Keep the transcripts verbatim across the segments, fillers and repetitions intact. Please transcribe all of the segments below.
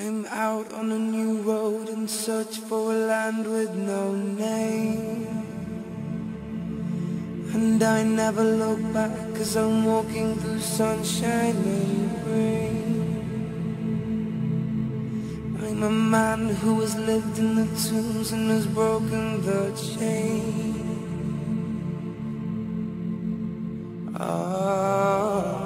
I'm out on a new road in search for a land with no name. And I never look back, cause I'm walking through sunshine and rain. I'm a man who has lived in the tombs and has broken the chain. Oh,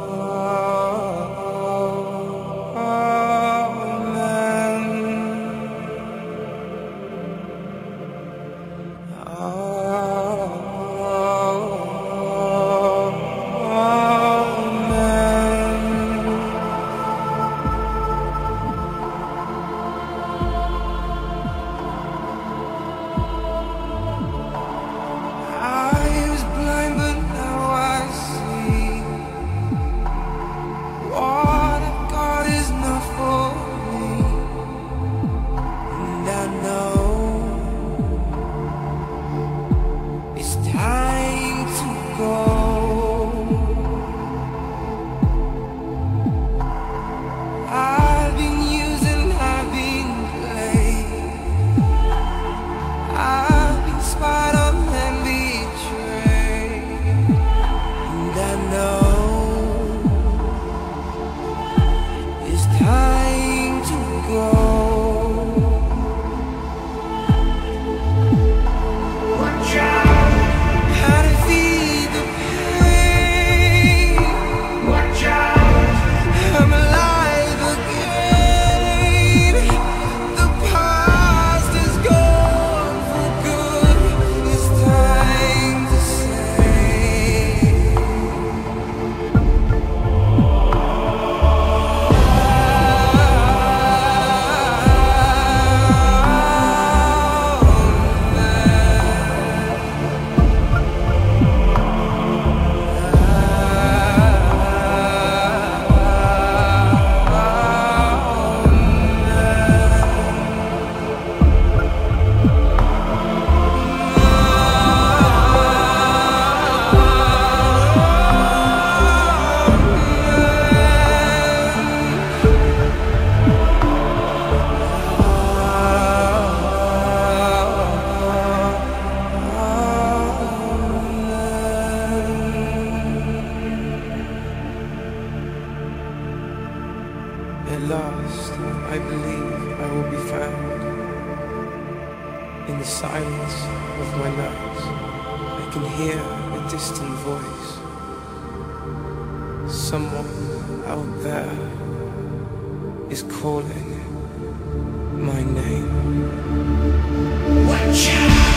at last, I believe I will be found. In the silence of my night, I can hear a distant voice. Someone out there is calling my name. Watch out!